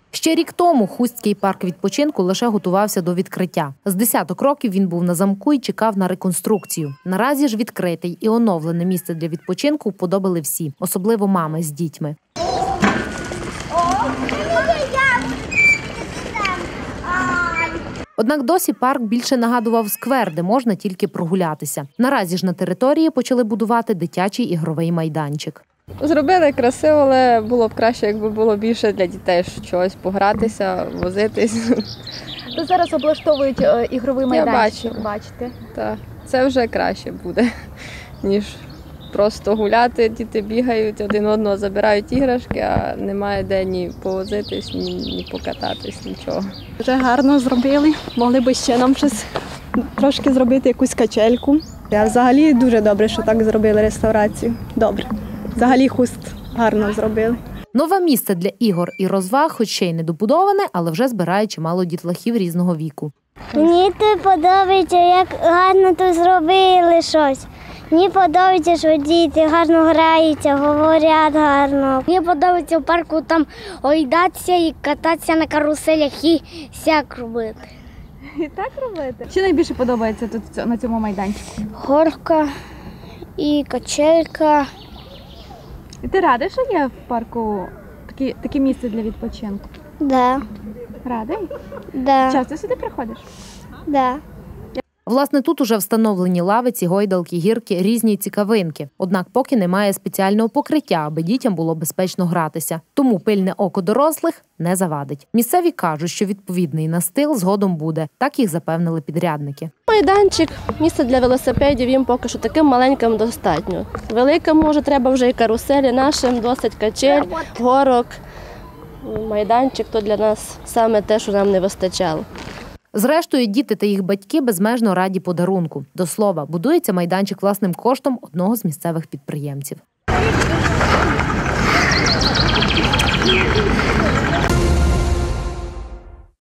Ще рік тому Хустський парк відпочинку лише готувався до відкриття. З десяток років він був на замку і чекав на реконструкцію. Наразі ж відкритий і оновлене місце для відпочинку вподобали всі, особливо мами з дітьми. Однак досі парк більше нагадував сквер, де можна тільки прогулятися. Наразі ж на території почали будувати дитячий ігровий майданчик. Зробили красиво, але було б краще, якби було більше для дітей щось погратися, возитись. То зараз облаштовують ігровий майданчик, бачите? Так, це вже краще буде, ніж просто гуляти, діти бігають, один одного забирають іграшки, а немає де ні повозитись, ні покататись, нічого. Вже гарно зробили, могли б ще нам щось трошки зробити, якусь качельку. А взагалі дуже добре, що так зробили реставрацію. Добре. Взагалі Хуст гарно зробили. Нове місце для ігор і розваг, хоч ще й не добудоване, але вже збирає чимало дітлахів різного віку. Мені тут подобається, як гарно тут зробили щось. Мені подобається, що діти гарно граються, говорять гарно. Мені подобається в парку там оїдатися і кататися на каруселях і всяк робити. І так робити? Що найбільше подобається тут на цьому майданчику? Горка і качелька. І ти рада, що є в парку таке місце для відпочинку? Да. Радий? Да. Часто сюди приходиш? Да. Власне, тут уже встановлені лавиці, гойдалки, гірки, різні цікавинки. Однак поки немає спеціального покриття, аби дітям було безпечно гратися. Тому пильне око дорослих не завадить. Місцеві кажуть, що відповідний настил згодом буде. Так їх запевнили підрядники. Майданчик, місце для велосипедів, їм поки що таким маленьким достатньо. Великим, може, треба вже і каруселі, нашим досить качель, горок. Майданчик – то для нас саме те, що нам не вистачало. Зрештою, діти та їх батьки безмежно раді подарунку. До слова, будується майданчик власним коштом одного з місцевих підприємців.